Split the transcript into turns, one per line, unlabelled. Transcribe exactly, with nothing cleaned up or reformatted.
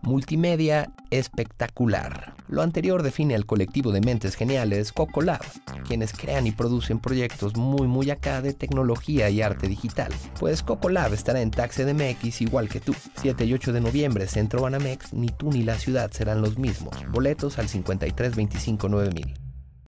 Multimedia espectacular. Lo anterior define al colectivo de mentes geniales Cocolab, quienes crean y producen proyectos muy muy acá de tecnología y arte digital. Pues Cocolab estará en Tag C D M X igual que tú. siete y ocho de noviembre, Centro Banamex, ni tú ni la ciudad serán los mismos. Boletos al cincuenta y tres veinticinco nueve mil.